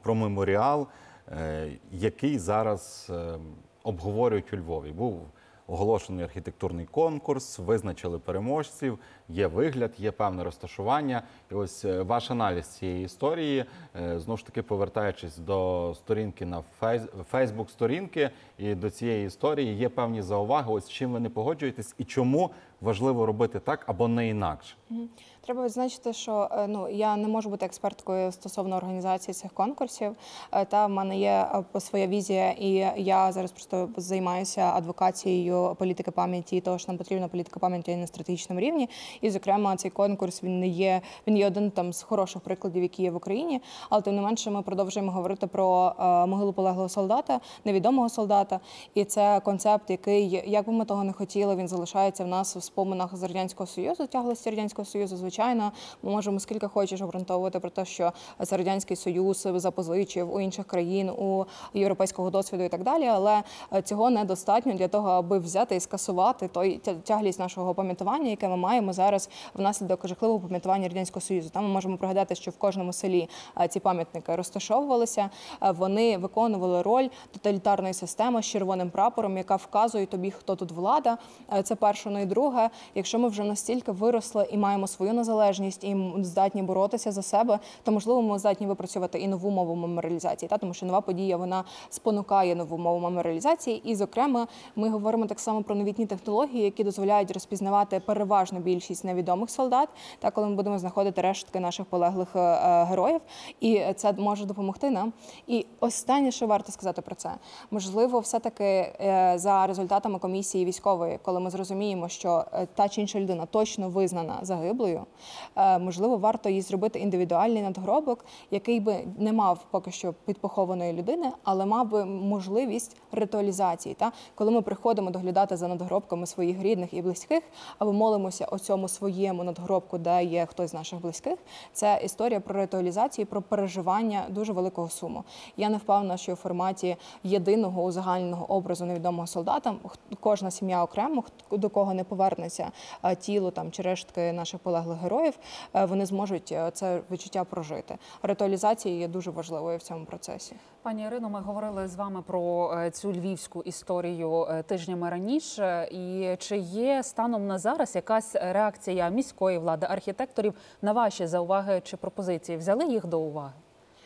про меморіал, який зараз обговорюють у Львові. Був оголошений архітектурний конкурс, визначили переможців, є вигляд, є певне розташування. І ось ваш аналіз цієї історії, знову ж таки повертаючись до сторінки на Фейсбук-сторінки і до цієї історії, є певні зауваги, ось з чим ви не погоджуєтесь і чому важливо робити так або не інакше. Треба відзначити, що я не можу бути експерткою стосовно організації цих конкурсів. Та в мене є своя візія, і я зараз просто займаюся адвокацією політики пам'яті, того, що нам потрібна політика пам'яті на стратегічному рівні. І, зокрема, цей конкурс він є один там з хороших прикладів, які є в Україні. Але тим не менше, ми продовжуємо говорити про могилу полеглого солдата, невідомого солдата. І це концепт, який, як би ми того не хотіли, він залишається в нас в споминах з Радянського Союзу, тяглості Радянського Союзу. Звичайно, ми можемо скільки хочеш обґрунтовувати про те, що це Радянський Союз запозичив у інших країн, у європейського досвіду і так далі, але цього недостатньо для того, аби взяти і скасувати той тяглість нашого пам'ятування, яке ми маємо зараз внаслідок жахливого пам'ятування Радянського Союзу. Там ми можемо пригадати, що в кожному селі ці пам'ятники розташовувалися, вони виконували роль тоталітарної системи з червоним прапором, яка вказує тобі, хто тут влада. Це перше. Ну і друге, якщо ми вже настільки виросли і маємо свою незалежність і здатні боротися за себе, то, можливо, ми здатні випрацювати і нову мову меморіалізації, тому що нова подія, вона спонукає нову мову меморіалізації. І, зокрема, ми говоримо так само про новітні технології, які дозволяють розпізнавати переважну більшість невідомих солдат, коли ми будемо знаходити рештки наших полеглих героїв, і це може допомогти нам. І останнє, що варто сказати про це, можливо, все-таки за результатами комісії військової, коли ми зрозуміємо, що та чи інша людина точно визнана загиблою, можливо, варто їй зробити індивідуальний надгробок, який би не мав поки що підпохованої людини, але мав би можливість ритуалізації. Коли ми приходимо доглядати за надгробками своїх рідних і близьких, або молимося о цьому своєму надгробку, де є хтось з наших близьких, це історія про ритуалізацію, про переживання дуже великого суму. Я не впевнена, що у форматі єдиного узагальненого образу невідомого солдата кожна сім'я окремо, до кого не повернеться тіло чи рештки наших полеглих героїв, вони зможуть це відчуття прожити. Ритуалізація є дуже важливою в цьому процесі. Пані Ірино, ми говорили з вами про цю львівську історію тижнями раніше. І чи є станом на зараз якась реакція міської влади, архітекторів на ваші зауваги чи пропозиції? Взяли їх до уваги?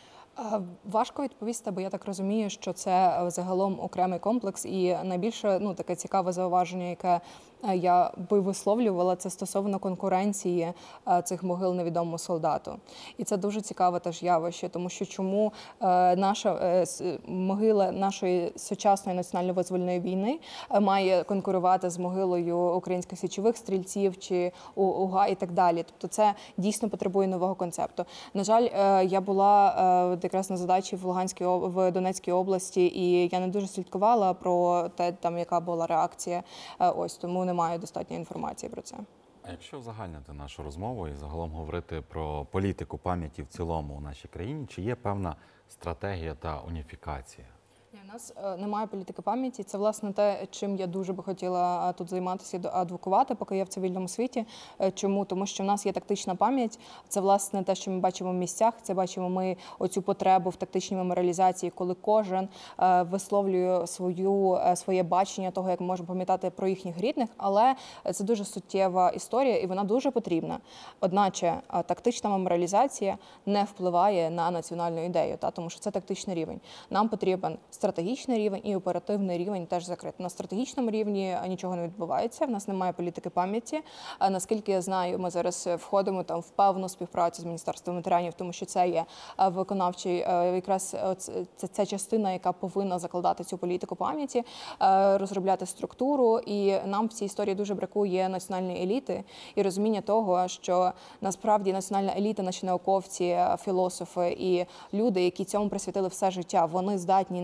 Важко відповісти, бо я так розумію, що це загалом окремий комплекс. І найбільше таке цікаве зауваження, яке я би висловлювала, це стосовно конкуренції цих могил невідомому солдату. І це дуже цікаве теж явище, тому що чому наша могила нашої сучасної національно-визвольної війни має конкурувати з могилою українських січових стрільців чи УГА і так далі. Тобто це дійсно потребує нового концепту. На жаль, я була якраз на задачі в Донецькій області, і я не дуже слідкувала про те, яка була реакція. Тому немає достатньої інформації про це. А якщо узагальнити нашу розмову і загалом говорити про політику пам'яті в цілому у нашій країні, чи є певна стратегія та уніфікація? У нас немає політики пам'яті. Це, власне, те, чим я дуже би хотіла тут займатися, адвокувати, поки я в цивільному світі. Чому? Тому що в нас є тактична пам'ять. Це, власне, те, що ми бачимо в місцях. Це бачимо ми оцю потребу в тактичній меморіалізації, коли кожен висловлює своє бачення того, як ми можемо пам'ятати про їхніх рідних. Але це дуже суттєва історія, і вона дуже потрібна. Одначе тактична меморіалізація не впливає на національну ідею, тому що це тактичний рівень. Нам потрібен стратегічний рівень і оперативний рівень теж закритий. На стратегічному рівні нічого не відбувається, в нас немає політики пам'яті. Наскільки я знаю, ми зараз входимо в певну співпрацю з Міністерством ветеранів, тому що це є виконавчий, якраз це частина, яка повинна закладати цю політику пам'яті, розробляти структуру. І нам в цій історії дуже бракує національної еліти і розуміння того, що насправді національна еліта, наші науковці, філософи і люди, які цьому присвятили все життя, вони здатні нас направляти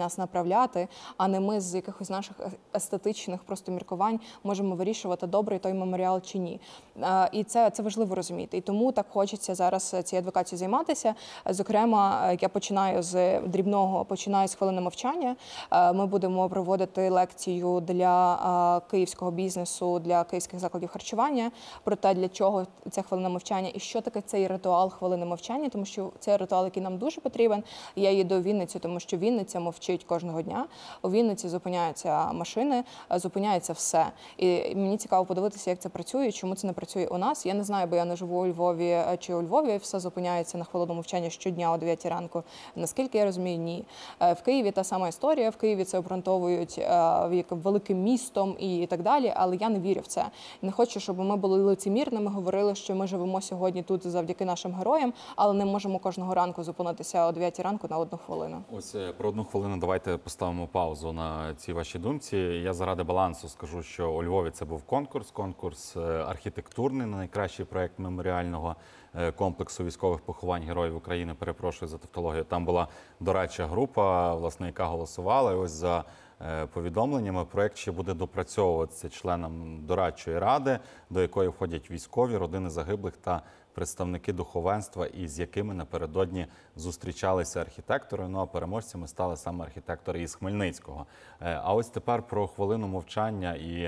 відправляти, а не ми з якихось наших естетичних просто міркувань можемо вирішувати, добрий той меморіал чи ні. І це важливо розуміти. І тому так хочеться зараз цією адвокацією займатися. Зокрема, я починаю з дрібного, починаю з хвилини мовчання. Ми будемо проводити лекцію для київського бізнесу, для київських закладів харчування про те, для чого ця хвилина мовчання і що таке цей ритуал хвилини мовчання, тому що це ритуал, який нам дуже потрібен. Я їду у Вінницю, тому що Вінниця мовчить кожного дня. У Вінниці зупиняються машини, зупиняється все. І мені цікаво подивитися, як це працює, чому це не працює у нас. Я не знаю, бо я не живу у Львові чи у Львові, все зупиняється на хвилину мовчання щодня о 9 ранку. Наскільки я розумію, ні. В Києві та сама історія, в Києві це обґрунтовують великим містом і так далі, але я не вірю в це. Не хочу, щоб ми були лицемірними, говорили, що ми живемо сьогодні тут завдяки нашим героям, але не можемо кожного ранку зупинитися о 9 ранку на 1 хвилину. Ось про 1 хвилину давайте поставимо паузу на цій вашій думці. Я заради балансу скажу, що у Львові це був конкурс архітектурний на найкращий проєкт меморіального комплексу військових поховань Героїв України. Перепрошую за тавтологію. Там була дорадча група, власне, яка голосувала. І ось за повідомленнями проєкт ще буде допрацьовуватися членам дорадчої ради, до якої входять військові, родини загиблих та представники духовенства, і з якими напередодні зустрічалися архітектори. Ну а переможцями стали саме архітектори із Хмельницького. А ось тепер про хвилину мовчання і,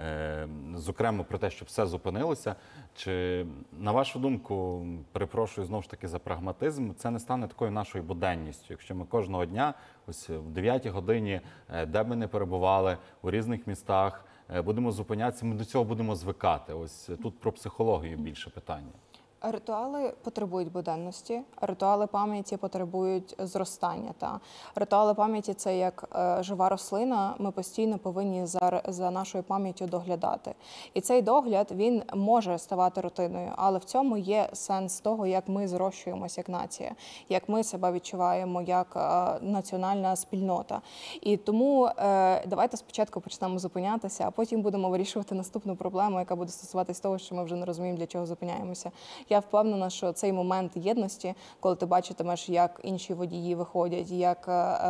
зокрема, про те, щоб все зупинилося. Чи, на вашу думку, перепрошую знову ж таки за прагматизм, це не стане такою нашою буденністю, якщо ми кожного дня, ось в 9 годині, де б ми не перебували, у різних містах, будемо зупинятися, ми до цього будемо звикати. Ось тут про психологію більше питання. Ритуали потребують буденності, ритуали пам'яті потребують зростання. Ритуали пам'яті – це як жива рослина, ми постійно повинні за нашою пам'яттю доглядати. І цей догляд, він може ставати рутиною, але в цьому є сенс того, як ми зрощуємося як нація, як ми себе відчуваємо як національна спільнота. І тому давайте спочатку почнемо зупинятися, а потім будемо вирішувати наступну проблему, яка буде стосуватись того, що ми вже не розуміємо, для чого зупиняємося. Я впевнена, що цей момент єдності, коли ти бачитимеш, як інші водії виходять, як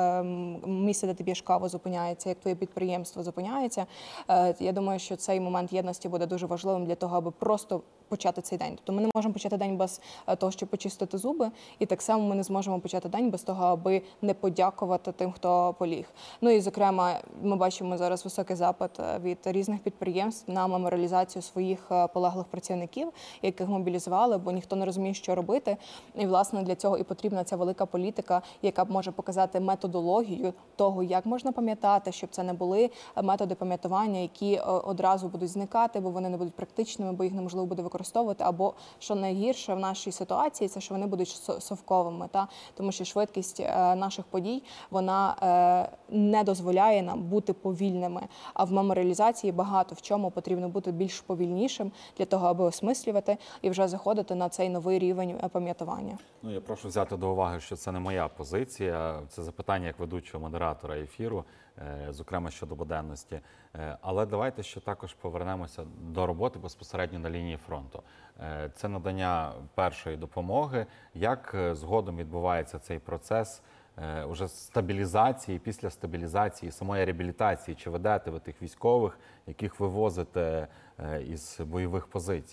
місце, де ти п'єш каву, зупиняється, як твоє підприємство зупиняється, я думаю, що цей момент єдності буде дуже важливим для того, аби просто почати цей день. Тобто ми не можемо почати день без того, щоб почистити зуби, і так само ми не зможемо почати день без того, аби не подякувати тим, хто поліг. Ну і, зокрема, ми бачимо зараз високий запит від різних підприємств на меморіалізацію своїх полеглих працівників, яких мобілізували, бо ніхто не розуміє, що робити. І, власне, для цього і потрібна ця велика політика, яка може показати методологію того, як можна пам'ятати, щоб це не були методи пам'ятування, які одразу будуть зникати, бо вони не будуть практичними, бо їх неможливо буде використовувати, або, що найгірше в нашій ситуації, це що вони будуть совковими, тому що швидкість наших подій, вона не дозволяє нам бути повільними, а в меморіалізації багато в чому потрібно бути більш повільнішим для того, аби осмислювати і вже заходити на цей новий рівень пам'ятування. Ну, я прошу взяти до уваги, що це не моя позиція, це запитання як ведучого модератора ефіру, зокрема щодо буденності. Але давайте ще також повернемося до роботи безпосередньо на лінії фронту. Це надання першої допомоги. Як згодом відбувається цей процес уже стабілізації, після стабілізації, самої реабілітації? Чи ведете ви тих військових, яких ви возите із бойових позицій?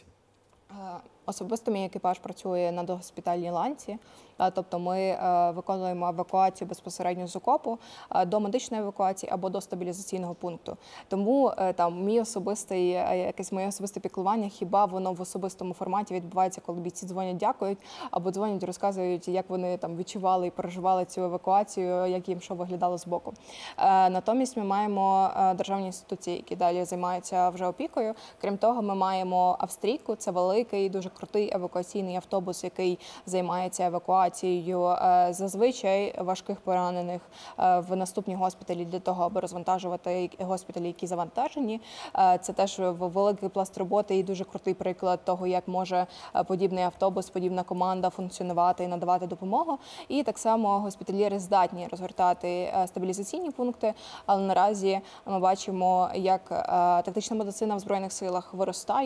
Особисто мій екіпаж працює на догоспітальній ланці, тобто ми виконуємо евакуацію безпосередньо з окопу до медичної евакуації або до стабілізаційного пункту. Тому там моє особисте піклування, хіба воно в особистому форматі відбувається, коли бійці дзвонять, дякують, або дзвонять, розказують, як вони там відчували і переживали цю евакуацію, як їм що виглядало збоку. Натомість ми маємо державні інституції, які далі займаються вже опікою. Крім того, ми маємо Австрійку, це великий, дуже крутий евакуаційний автобус, який займається евакуацією зазвичай важких поранених в наступні госпіталі для того, аби розвантажувати госпіталі, які завантажені. Це теж великий пласт роботи і дуже крутий приклад того, як може подібний автобус, подібна команда функціонувати і надавати допомогу. І так само госпітальєри здатні розгортати стабілізаційні пункти, але наразі ми бачимо, як тактична медицина в Збройних силах виростає.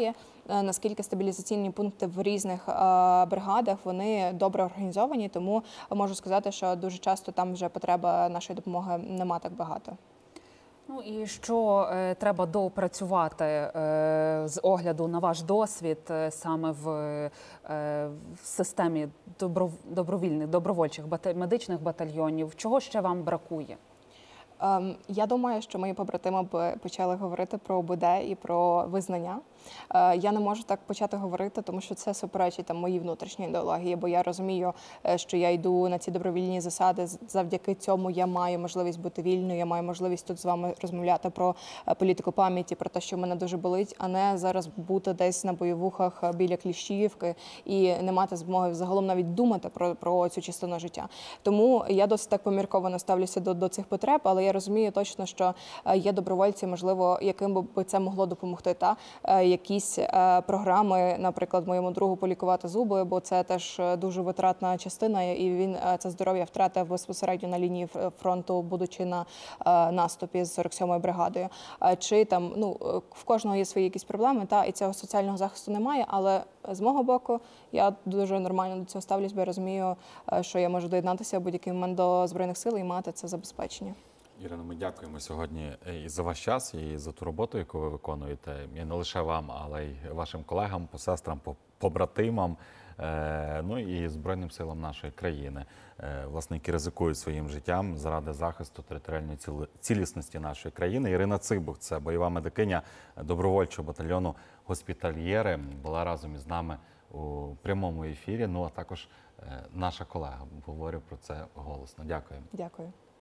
наскільки стабілізаційні пункти в різних бригадах вони добре організовані, тому можу сказати, що дуже часто там вже потреба нашої допомоги нема так багато. Ну і що треба доопрацювати з огляду на ваш досвід саме в системі добровільних, добровольчих медичних батальйонів? Чого ще вам бракує? Я думаю, що мої побратими б почали говорити про ОБД і про визнання. Я не можу так почати говорити, тому що це суперечить моїй внутрішній ідеології, бо я розумію, що я йду на ці добровільні засади, завдяки цьому я маю можливість бути вільною, я маю можливість тут з вами розмовляти про політику пам'яті, про те, що мене дуже болить, а не зараз бути десь на бойовухах біля Кліщіївки і не мати змоги взагалом навіть думати про цю частину життя. Тому я досить так помірковано ставлюся до цих потреб, але я розумію точно, що є добровольці, можливо, яким би це могло допомогти. Якісь програми, наприклад, моєму другу полікувати зуби, бо це теж дуже витратна частина, і він це здоров'я втратив безпосередньо на лінії фронту, будучи на наступі з 47-ю бригадою. Чи там, в кожного є свої якісь проблеми, і цього соціального захисту немає, але з мого боку я дуже нормально до цього ставлюсь, бо я розумію, що я можу доєднатися в будь-який момент до Збройних сил і мати це забезпечення. Ірино, ми дякуємо сьогодні і за ваш час, і за ту роботу, яку ви виконуєте. І не лише вам, але й вашим колегам, посестрам, побратимам, і Збройним силам нашої країни, власне, які ризикують своїм життям заради захисту територіальної цілісності нашої країни. Ірина Цибух, це бойова медикиня добровольчого батальйону «Госпітальєри», була разом із нами у прямому ефірі. А також наша колега говорив про це голосно. Дякую. Дякую.